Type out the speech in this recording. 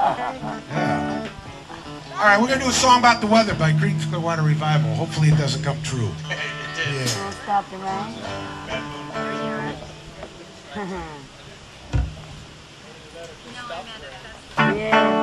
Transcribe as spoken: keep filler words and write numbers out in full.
Yeah. All right, we're going to do a song about the weather by Creedence Clearwater Revival. Hopefully it doesn't come true. Yeah. Stop the rain. Yeah.